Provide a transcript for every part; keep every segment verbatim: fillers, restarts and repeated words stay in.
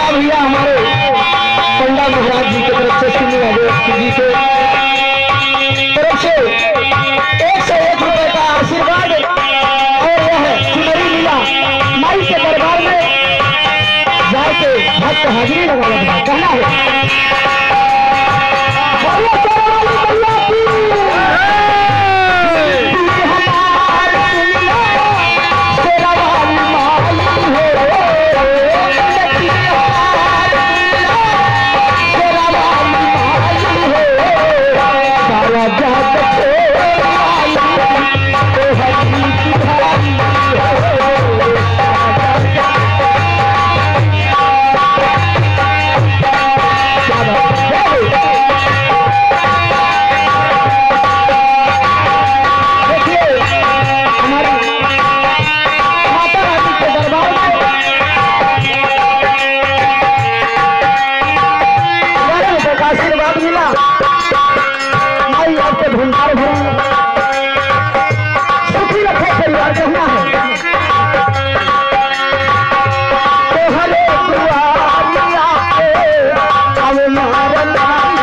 भैया हमारे पंडा महाराज जी की तरफ से सुनने वाले जी के तरफ से एक सौ एक रुपए का आशीर्वाद और यह चुनरी मिला माई के दरबार में जाके भक्त हाजिरी लगा कहना है भंडार भरा सुखी रखे परिवार कहना है तो हरे दुआरिया अब मारन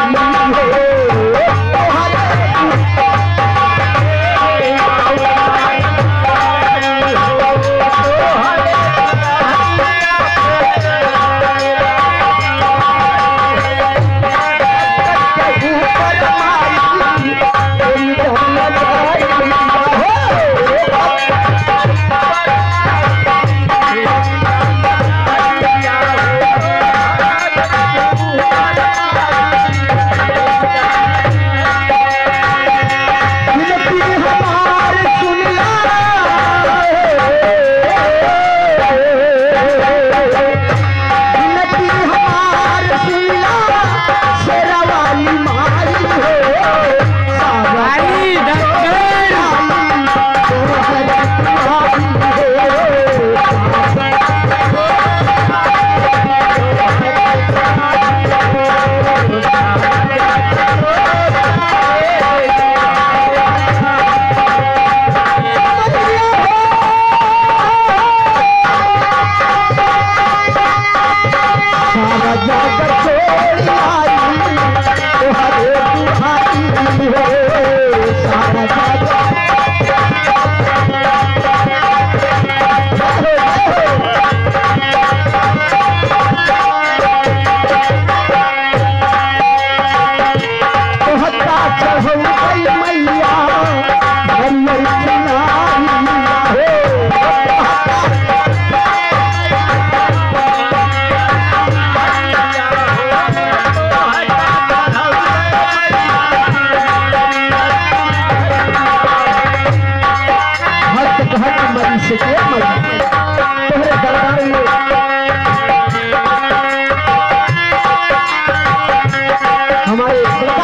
हमारे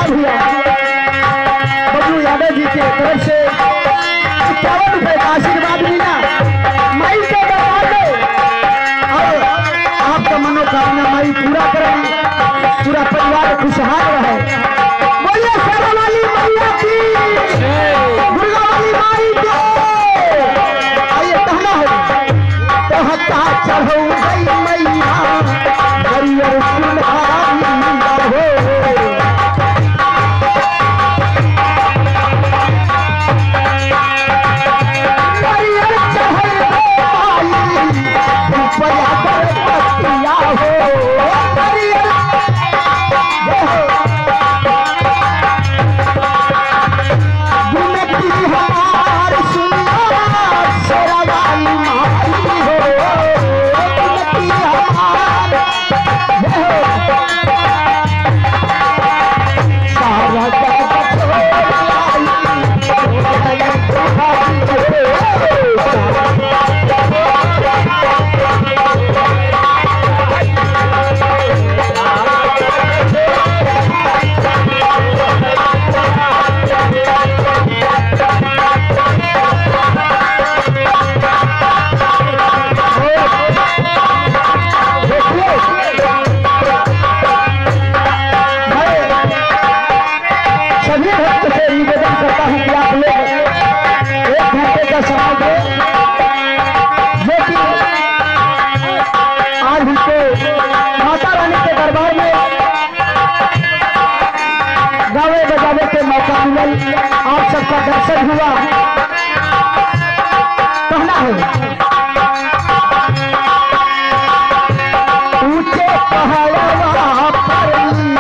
बबलू यादव जी के तरफ से इक्यावन रुपए का आशीर्वाद मिला माई के दरबार में और आपका मनोकामना माई पूरा करें, पूरा परिवार खुशहाल रहे। बोलिए शेरा वाली मैया की, दुर्गा वाली माई की। आइए कहना है तो हत्ता चढ़ो गई मैया हरियर सुनहारी हो Oh आपका दर्शन हुआ कहना है ऊंचे पहाड़वा पर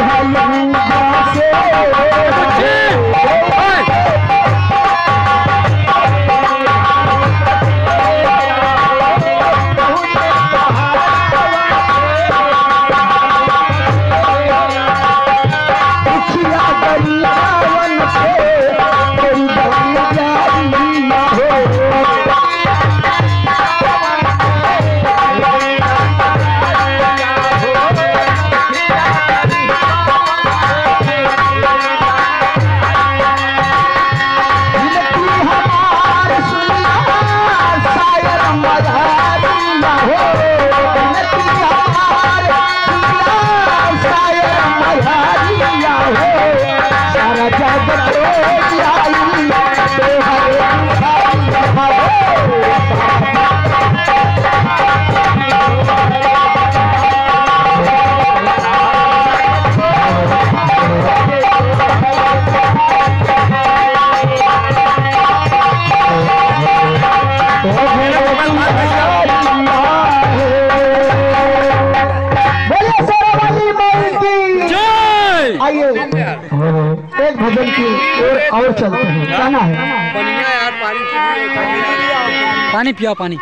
एक भजन की ओर और चलते हैं गाना है पानी पिया पानी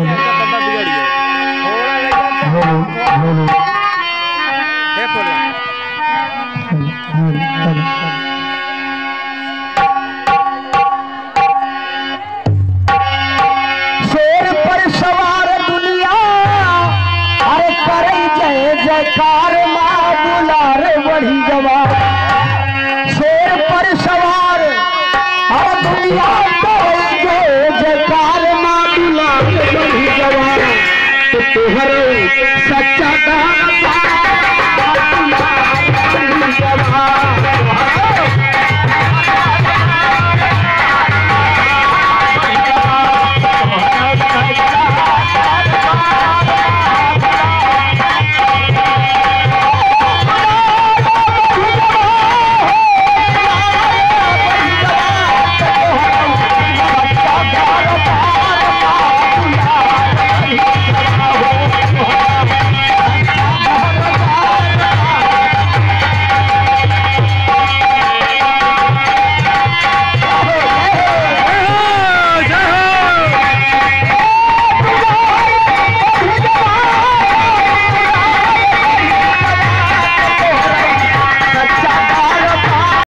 शेर पर सवार दुनिया अरे करे जय जयकार माँ बुलार बढ़ी जवान शेर पर सवार और दुनिया करेंगे जयकार माँ बुलार बढ़ी जवान तो तुम्हारे सच्चा दान